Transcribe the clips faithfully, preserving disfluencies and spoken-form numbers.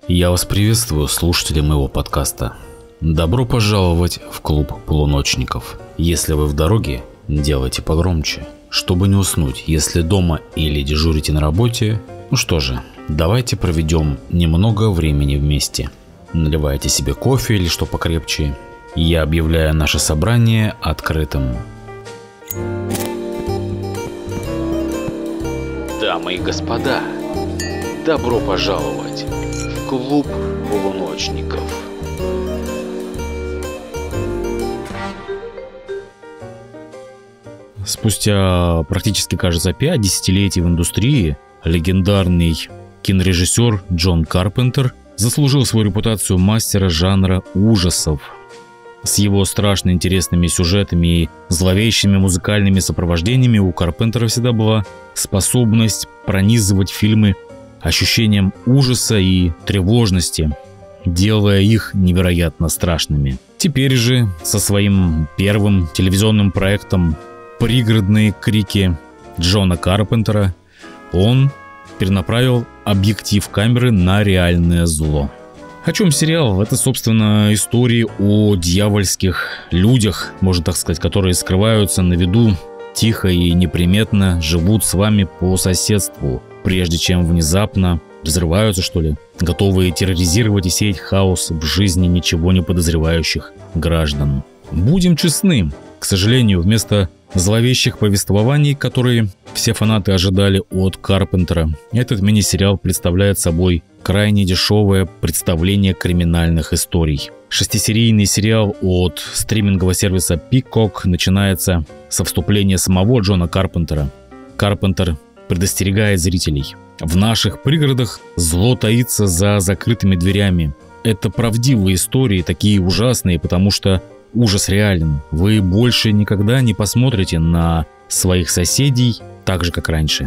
Я вас приветствую, слушатели моего подкаста. Добро пожаловать в клуб полуночников. Если вы в дороге, делайте погромче, чтобы не уснуть. Если дома или дежурите на работе, ну что же, давайте проведем немного времени вместе. Наливайте себе кофе или что покрепче. Я объявляю наше собрание открытым. Дамы и господа, добро пожаловать в клуб полуночников. Спустя практически, кажется, пять десятилетий в индустрии легендарный кинорежиссер Джон Карпентер заслужил свою репутацию мастера жанра ужасов. С его страшно интересными сюжетами и зловещими музыкальными сопровождениями у Карпентера всегда была способность пронизывать фильмы ощущением ужаса и тревожности, делая их невероятно страшными. Теперь же со своим первым телевизионным проектом «Пригородные крики» Джона Карпентера он перенаправил объектив камеры на реальное зло. О чем сериал? Это, собственно, истории о дьявольских людях, можно так сказать, которые скрываются на виду, тихо и неприметно живут с вами по соседству, прежде чем внезапно взрываются, что ли, готовые терроризировать и сеять хаос в жизни ничего не подозревающих граждан. Будем честны, к сожалению, вместо зловещих повествований, которые все фанаты ожидали от Карпентера, этот мини-сериал представляет собой крайне дешевое представление криминальных историй. Шестисерийный сериал от стримингового сервиса Peacock начинается со вступления самого Джона Карпентера. Карпентер предостерегает зрителей: в наших пригородах зло таится за закрытыми дверями. Это правдивые истории, такие ужасные, потому что ужас реален. Вы больше никогда не посмотрите на своих соседей так же, как раньше.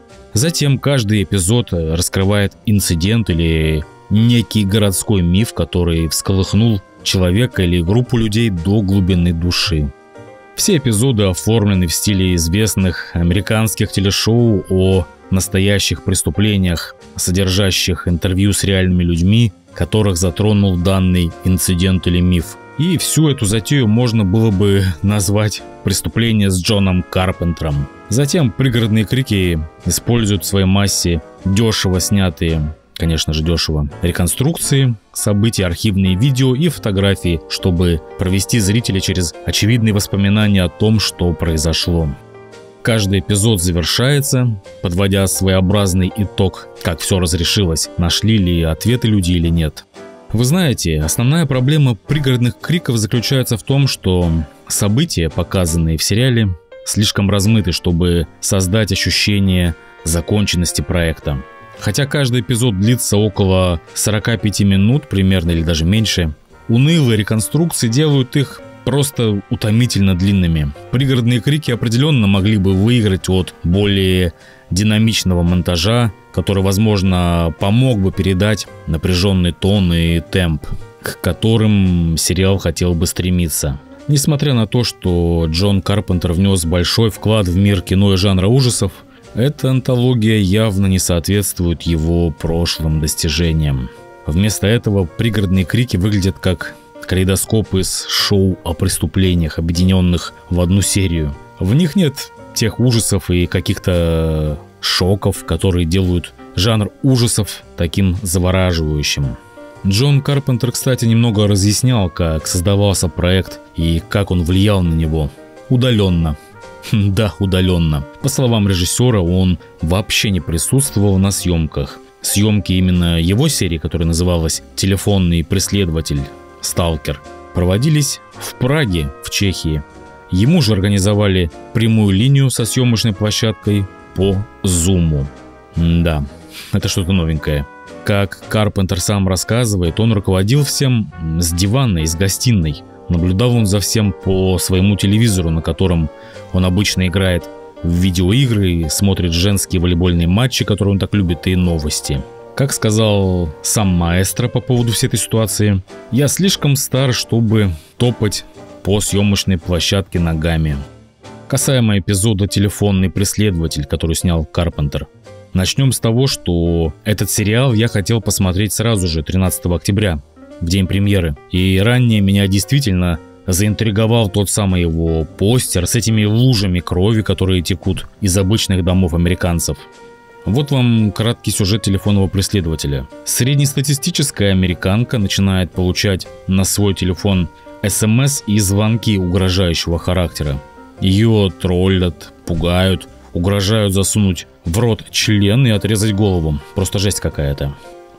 Затем каждый эпизод раскрывает инцидент или некий городской миф, который всколыхнул человека или группу людей до глубины души. Все эпизоды оформлены в стиле известных американских телешоу о настоящих преступлениях, содержащих интервью с реальными людьми, которых затронул данный инцидент или миф. И всю эту затею можно было бы назвать «Преступление с Джоном Карпентером». Затем «Пригородные крики» используют в своей массе дешево снятые, конечно же дешево, реконструкции событий, архивные видео и фотографии, чтобы провести зрителя через очевидные воспоминания о том, что произошло. Каждый эпизод завершается, подводя своеобразный итог, как все разрешилось, нашли ли ответы люди или нет. Вы знаете, основная проблема «Пригородных криков» заключается в том, что события, показанные в сериале, слишком размыты, чтобы создать ощущение законченности проекта. Хотя каждый эпизод длится около сорока пяти минут примерно или даже меньше, унылые реконструкции делают их просто утомительно длинными. «Пригородные крики» определенно могли бы выиграть от более динамичного монтажа, который, возможно, помог бы передать напряженный тон и темп, к которым сериал хотел бы стремиться. Несмотря на то, что Джон Карпентер внес большой вклад в мир кино и жанра ужасов, эта антология явно не соответствует его прошлым достижениям. Вместо этого «Пригородные крики» выглядят как калейдоскоп из шоу о преступлениях, объединенных в одну серию. В них нет тех ужасов и каких-то шоков, которые делают жанр ужасов таким завораживающим. Джон Карпентер, кстати, немного разъяснял, как создавался проект и как он влиял на него. Удаленно. Да, удаленно. По словам режиссера, он вообще не присутствовал на съемках. Съемки именно его серии, которая называлась «Телефонный преследователь. Сталкер», проводились в Праге, в Чехии. Ему же организовали прямую линию со съемочной площадкой по Zoom. Да, это что-то новенькое. Как Карпентер сам рассказывает, он руководил всем с дивана, из гостиной. Наблюдал он за всем по своему телевизору, на котором он обычно играет в видеоигры, смотрит женские волейбольные матчи, которые он так любит, и новости. Как сказал сам маэстро по поводу всей этой ситуации: «Я слишком стар, чтобы топать по съемочной площадке ногами». Касаемо эпизода «Телефонный преследователь», который снял Карпентер. Начнем с того, что этот сериал я хотел посмотреть сразу же, тринадцатого октября, в день премьеры. И ранее меня действительно заинтриговал тот самый его постер с этими лужами крови, которые текут из обычных домов американцев. Вот вам краткий сюжет телефонного преследователя. Среднестатистическая американка начинает получать на свой телефон СМС и звонки угрожающего характера. Ее троллят, пугают, угрожают засунуть в рот член и отрезать голову. Просто жесть какая-то.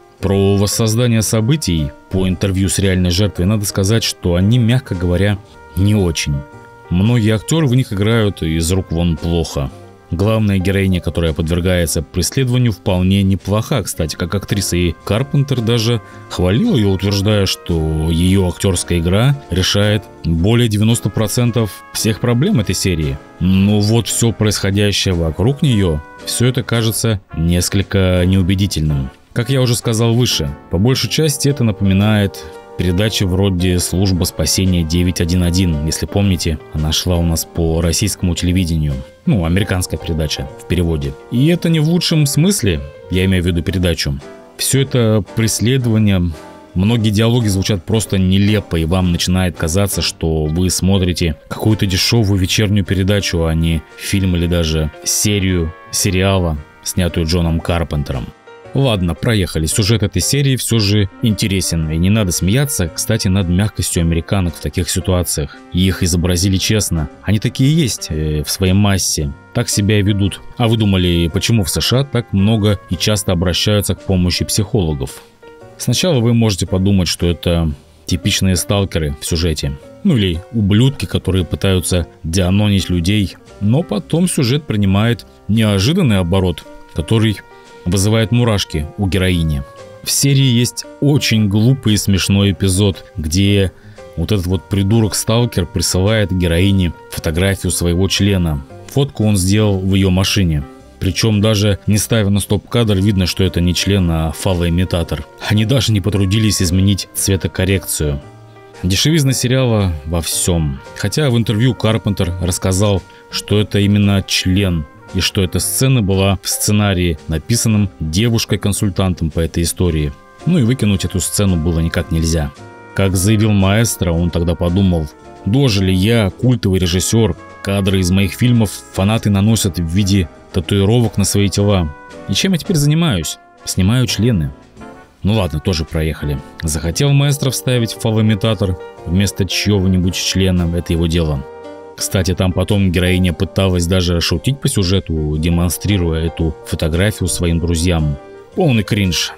Про воссоздание событий по интервью с реальной жертвой надо сказать, что они, мягко говоря, не очень. Многие актеры в них играют из рук вон плохо. Главная героиня, которая подвергается преследованию, вполне неплоха, кстати, как актриса, и Карпентер даже хвалил ее, утверждая, что ее актерская игра решает более девяноста процентов всех проблем этой серии. Но вот все происходящее вокруг нее, все это кажется несколько неубедительным. Как я уже сказал выше, по большей части это напоминает передачи вроде «Служба спасения девять один один», если помните, она шла у нас по российскому телевидению. Ну, американская передача в переводе. И это не в лучшем смысле, я имею в виду передачу. Все это преследование, многие диалоги звучат просто нелепо, и вам начинает казаться, что вы смотрите какую-то дешевую вечернюю передачу, а не фильм или даже серию сериала, снятую Джоном Карпентером. Ладно, проехали. Сюжет этой серии все же интересен, и не надо смеяться, кстати, над мягкостью американок в таких ситуациях. Их изобразили честно. Они такие есть э, в своей массе. Так себя и ведут. А вы думали, почему в США так много и часто обращаются к помощи психологов? Сначала вы можете подумать, что это типичные сталкеры в сюжете. Ну или ублюдки, которые пытаются дианонить людей. Но потом сюжет принимает неожиданный оборот, который вызывает мурашки у героини. В серии есть очень глупый и смешной эпизод, где вот этот вот придурок-сталкер присылает героине фотографию своего члена. Фотку он сделал в ее машине. Причем даже не ставя на стоп-кадр, видно, что это не член, а фалоимитатор. Они даже не потрудились изменить цветокоррекцию. Дешевизна сериала во всем. Хотя в интервью Карпентер рассказал, что это именно член, и что эта сцена была в сценарии, написанном девушкой-консультантом по этой истории. Ну и выкинуть эту сцену было никак нельзя. Как заявил маэстро, он тогда подумал: дожили я, культовый режиссер, кадры из моих фильмов фанаты наносят в виде татуировок на свои тела. И чем я теперь занимаюсь? Снимаю члены. Ну ладно, тоже проехали. Захотел маэстро вставить фалоимитатор вместо чьего-нибудь члена, это его дело. Кстати, там потом героиня пыталась даже шутить по сюжету, демонстрируя эту фотографию своим друзьям. Полный кринж.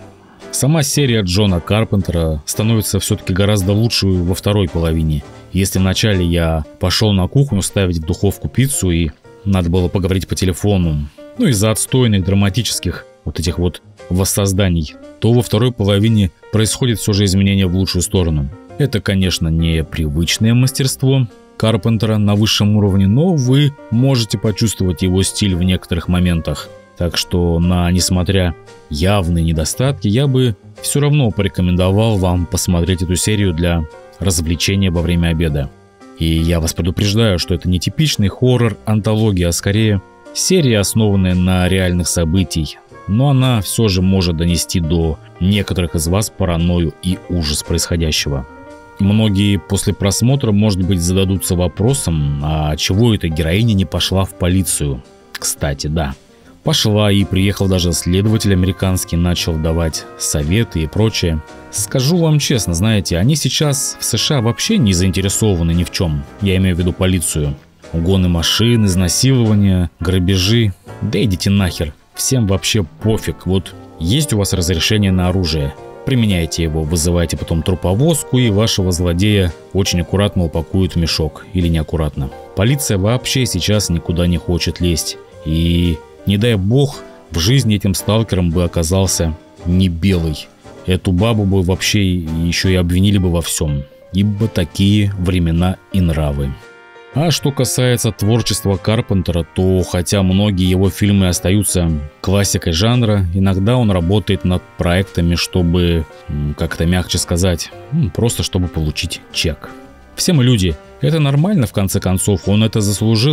Сама серия Джона Карпентера становится все-таки гораздо лучше во второй половине. Если вначале я пошел на кухню ставить в духовку пиццу и надо было поговорить по телефону, ну из-за отстойных драматических вот этих вот воссозданий, то во второй половине происходит все же изменение в лучшую сторону. Это, конечно, не привычное мастерство Карпентера на высшем уровне, но вы можете почувствовать его стиль в некоторых моментах. Так что, на несмотря явные недостатки, я бы все равно порекомендовал вам посмотреть эту серию для развлечения во время обеда. И я вас предупреждаю, что это не типичный хоррор-антология, а скорее серия, основанная на реальных событиях. Но она все же может донести до некоторых из вас паранойю и ужас происходящего. Многие после просмотра, может быть, зададутся вопросом, а чего эта героиня не пошла в полицию? Кстати, да. Пошла, и приехал даже следователь американский, начал давать советы и прочее. Скажу вам честно, знаете, они сейчас в США вообще не заинтересованы ни в чем. Я имею в виду полицию. Угоны машин, изнасилования, грабежи. Да идите нахер. Всем вообще пофиг. Вот есть у вас разрешение на оружие, применяйте его, вызывайте потом труповозку, и вашего злодея очень аккуратно упакуют в мешок. Или неаккуратно. Полиция вообще сейчас никуда не хочет лезть. И не дай бог, в жизни этим сталкером бы оказался не белый. Эту бабу бы вообще еще и обвинили бы во всем. Ибо такие времена и нравы. А что касается творчества Карпентера, то хотя многие его фильмы остаются классикой жанра, иногда он работает над проектами, чтобы, как-то мягче сказать, просто чтобы получить чек. Все мы люди. Это нормально, в конце концов, он это заслужил.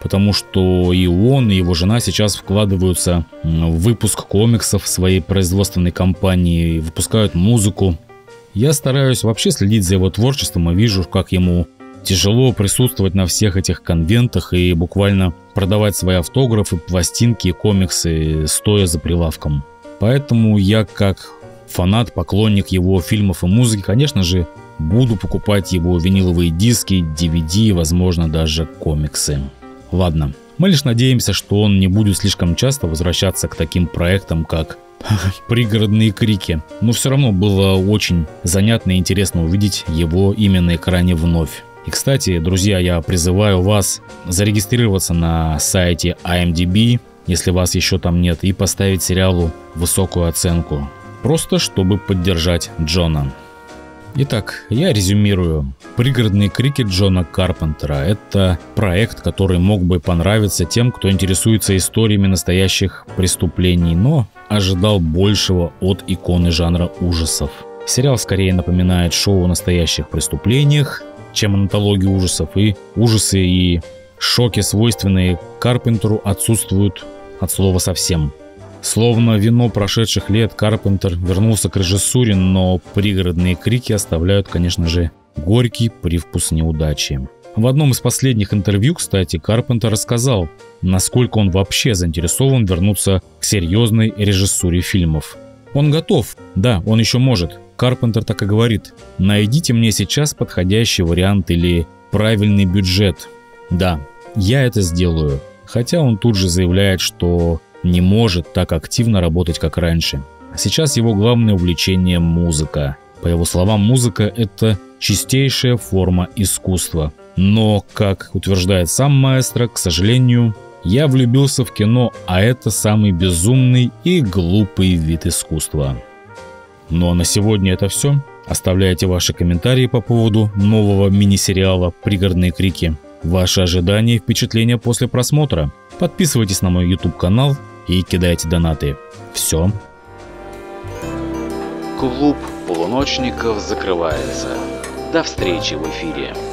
потому что и он, и его жена сейчас вкладываются в выпуск комиксов своей производственной компании, выпускают музыку. Я стараюсь вообще следить за его творчеством и вижу, как ему тяжело присутствовать на всех этих конвентах и буквально продавать свои автографы, пластинки и комиксы, стоя за прилавком. Поэтому я, как фанат, поклонник его фильмов и музыки, конечно же, буду покупать его виниловые диски, ди ви ди, возможно, даже комиксы. Ладно, мы лишь надеемся, что он не будет слишком часто возвращаться к таким проектам, как «Пригородные крики». Но все равно было очень занятно и интересно увидеть его имя на экране вновь. И, кстати, друзья, я призываю вас зарегистрироваться на сайте ай эм ди би, если вас еще там нет, и поставить сериалу высокую оценку. Просто чтобы поддержать Джона. Итак, я резюмирую. «Пригородные крики» Джона Карпентера – это проект, который мог бы понравиться тем, кто интересуется историями настоящих преступлений, но ожидал большего от иконы жанра ужасов. Сериал скорее напоминает шоу о настоящих преступлениях, чем антологию ужасов, и ужасы и шоки, свойственные Карпентеру, отсутствуют от слова совсем. Словно вино прошедших лет, Карпентер вернулся к режиссуре, но «Пригородные крики» оставляют, конечно же, горький привкус неудачи. В одном из последних интервью, кстати, Карпентер рассказал, насколько он вообще заинтересован вернуться к серьезной режиссуре фильмов. Он готов, да, он еще может. Карпентер так и говорит: «Найдите мне сейчас подходящий вариант или правильный бюджет. Да, я это сделаю». Хотя он тут же заявляет, что не может так активно работать, как раньше. Сейчас его главное увлечение – музыка. По его словам, музыка – это чистейшая форма искусства. Но, как утверждает сам маэстро, к сожалению, я влюбился в кино, а это самый безумный и глупый вид искусства. Ну а на сегодня это все. Оставляйте ваши комментарии по поводу нового мини-сериала «Пригородные крики». Ваши ожидания и впечатления после просмотра. Подписывайтесь на мой YouTube-канал и кидайте донаты. Все. Клуб полуночников закрывается. До встречи в эфире.